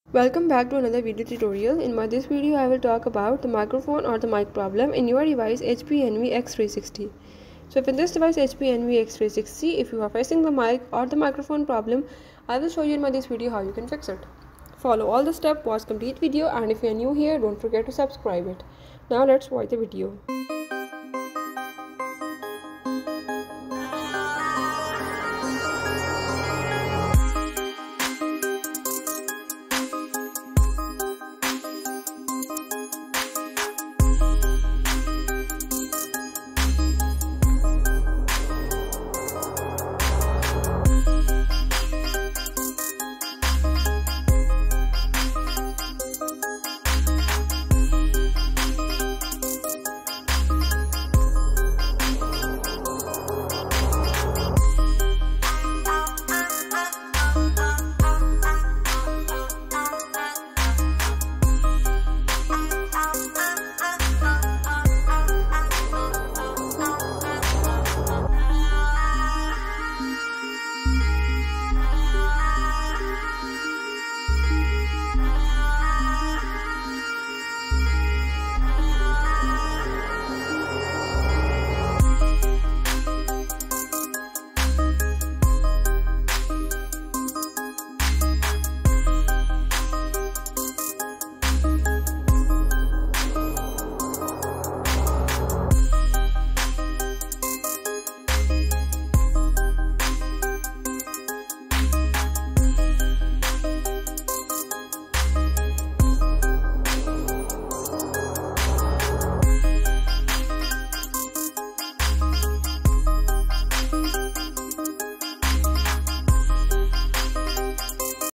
Welcome back to another video tutorial. In this video I will talk about the microphone or the mic problem in your device HP Envy X360. So if in this device HP Envy X360, if you are facing the mic or the microphone problem, I will show you in this video how you can fix it. Follow all the steps, watch complete video, and if you are new here, don't forget to subscribe it. Now let's watch the video.